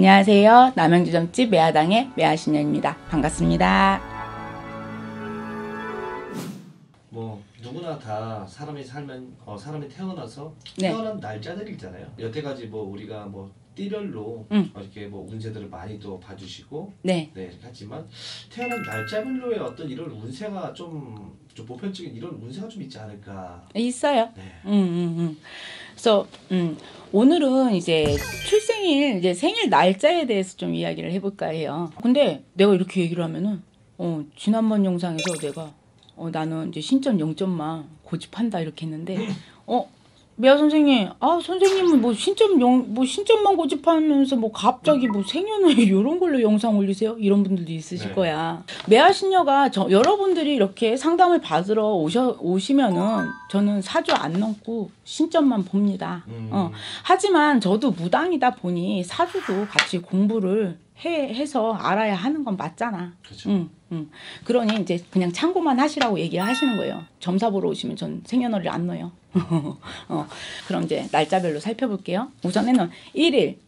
안녕하세요. 남양주점집 매화당의 매화신녀입니다. 반갑습니다. 뭐 누구나 다 사람이 살면 사람이 태어나서 네. 태어난 날짜들이 있잖아요. 여태까지 뭐 우리가 뭐 띠별로 이렇게 뭐 운세들을 많이 또 봐주시고 네. 이렇게 하지만 태어난 날짜별로의 어떤 이런 운세가 좀 보편적인 이런 운세가 좀 있지 않을까. 있어요. 네. 그래서 오늘은 이제 출생일 이제 생일 날짜에 대해서 좀 이야기를 해볼까 해요. 근데 내가 이렇게 얘기를 하면은 지난번 영상에서 내가 나는 이제 신점 0점만 고집한다 이렇게 했는데 매화 선생님, 선생님은 뭐 신점만 고집하면서 뭐 갑자기 뭐 생년월일 이런 걸로 영상 올리세요? 이런 분들도 있으실 네. 거야. 매화 신녀가 여러분들이 이렇게 상담을 받으러 오시면은 저는 사주 안 넘고 신점만 봅니다. 하지만 저도 무당이다 보니 사주도 같이 공부를 해서 알아야 하는 건 맞잖아. 그렇죠. 그러니 이제 그냥 참고만 하시라고 얘기를 하시는 거예요. 점사 보러 오시면 전 생년월일 안 넣어요. 그럼 이제 날짜별로 살펴볼게요. 우선에는 1일,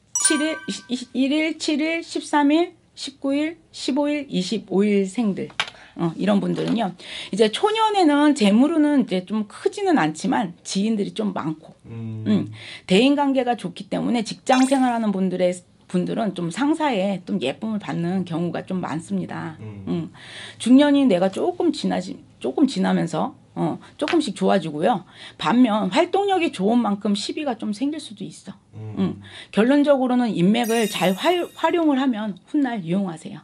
7일, 13일, 19일, 15일, 25일 생들. 이런 분들은요. 이제 초년에는 재물은 이제 좀 크지는 않지만 지인들이 좀 많고, 대인 관계가 좋기 때문에 직장 생활하는 분들은 좀 상사에 좀 예쁨을 받는 경우가 좀 많습니다. 중년이 내가 조금 지나면서 조금씩 좋아지고요. 반면 활동력이 좋은 만큼 시비가 좀 생길 수도 있어. 결론적으로는 인맥을 잘 활용을 하면 훗날 이용하세요.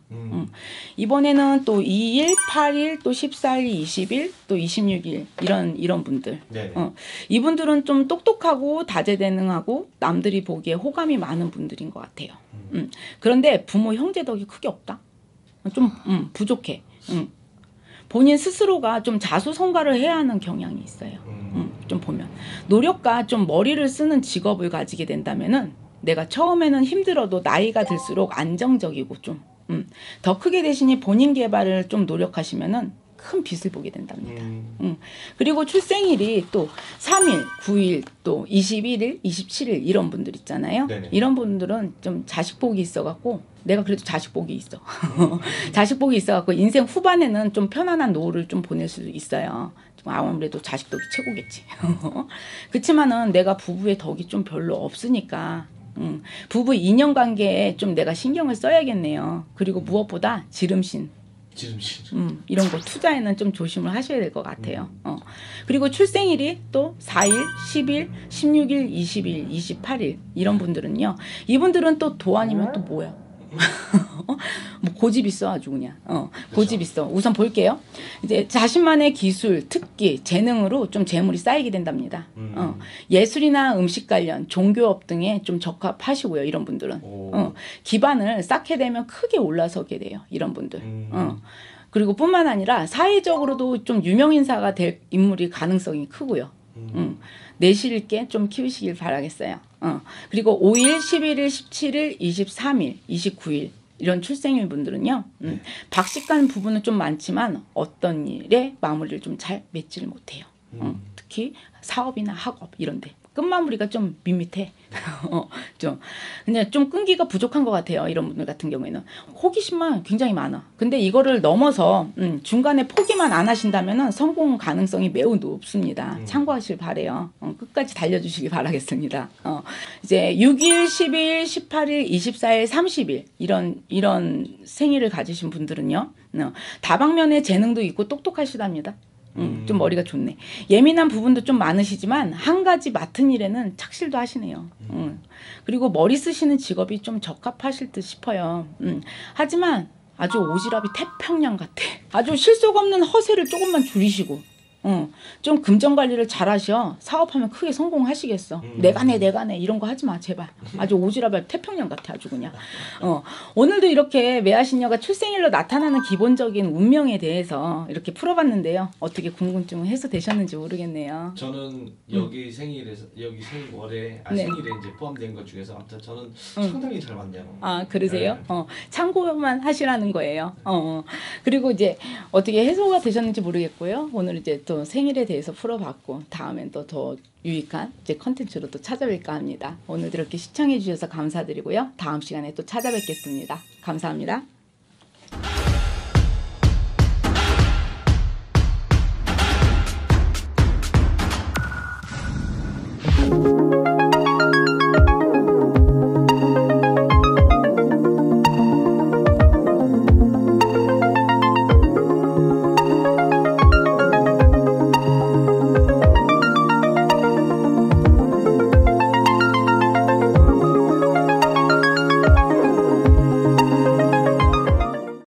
이번에는 또 2일, 8일, 또 14일, 20일, 또 26일 이런 분들. 이분들은 좀 똑똑하고 다재다능하고 남들이 보기에 호감이 많은 분들인 것 같아요. 그런데 부모 형제 덕이 크게 없다. 좀 부족해. 본인 스스로가 좀 자수성가를 해야 하는 경향이 있어요. 좀 보면 노력과 좀 머리를 쓰는 직업을 가지게 된다면은 내가 처음에는 힘들어도 나이가 들수록 안정적이고 좀 더 크게 되시니 본인 개발을 좀 노력하시면은 큰 빛을 보게 된답니다. 그리고 출생일이 또 3일, 9일, 또 21일, 27일 이런 분들 있잖아요. 네네. 이런 분들은 좀 자식복이 있어갖고 내가 그래도 자식복이 있어. 자식복이 있어갖고 인생 후반에는 좀 편안한 노후를 좀 보낼 수 있어요. 아무래도 자식덕이 최고겠지. 그렇지만은 내가 부부의 덕이 좀 별로 없으니까 부부 인연관계에 좀 내가 신경을 써야겠네요. 그리고 무엇보다 지름신. 이런 거 투자에는 좀 조심을 하셔야 될 것 같아요. 그리고 출생일이 또 4일, 10일, 16일, 20일, 28일 이런 분들은요. 이분들은 또 도안이면 또 뭐야? 뭐 고집 있어 아주 그냥. 고집 있어. 우선 볼게요. 이제 자신만의 기술, 특기, 재능으로 좀 재물이 쌓이게 된답니다. 예술이나 음식 관련, 종교업 등에 좀 적합하시고요. 이런 분들은. 기반을 쌓게 되면 크게 올라서게 돼요. 이런 분들. 그리고 뿐만 아니라 사회적으로도 좀 유명인사가 될 인물이 가능성이 크고요. 내실 있게 좀 키우시길 바라겠어요. 그리고 5일, 11일, 17일, 23일, 29일 이런 출생일 분들은요. 박식간 부분은 좀 많지만 어떤 일에 마무리를 좀 잘 맺지를 못해요. 특히 사업이나 학업 이런데 끝마무리가 좀 밋밋해. 근데 좀 끈기가 부족한 것 같아요. 이런 분들 같은 경우에는 호기심만 굉장히 많아. 근데 이거를 넘어서 중간에 포기만 안 하신다면은 성공 가능성이 매우 높습니다. 참고하시길 바래요. 끝까지 달려주시기 바라겠습니다. 이제 6일, 10일, 18일, 24일, 30일 이런 생일을 가지신 분들은요. 다방면에 재능도 있고 똑똑하시답니다. 좀 머리가 좋네. 예민한 부분도 좀 많으시지만 한 가지 맡은 일에는 착실도 하시네요. 그리고 머리 쓰시는 직업이 좀 적합하실 듯 싶어요. 하지만 아주 오지랖이 태평양 같아. 아주 실속 없는 허세를 조금만 줄이시고 좀 금전 관리를 잘 하셔. 사업하면 크게 성공하시겠어. 내가 내 이런 거 하지 마 제발. 아주 오지랖이 태평양 같아 아주 그냥. 오늘도 이렇게 매화신녀가 출생일로 나타나는 기본적인 운명에 대해서 이렇게 풀어봤는데요. 어떻게 궁금증 해소되셨는지 모르겠네요. 저는 여기 생일에서 여기 생월에 생일에 이제 포함된 것 중에서 아무튼 저는 상당히 잘 맞네요. 아 그러세요? 네. 참고만 하시라는 거예요. 그리고 이제 어떻게 해소가 되셨는지 모르겠고요. 오늘 이제 또 또 생일에 대해서 풀어봤고 다음엔 또 더 유익한 이제 컨텐츠로 또 찾아뵐까 합니다. 오늘도 이렇게 시청해 주셔서 감사드리고요. 다음 시간에 또 찾아뵙겠습니다. 감사합니다.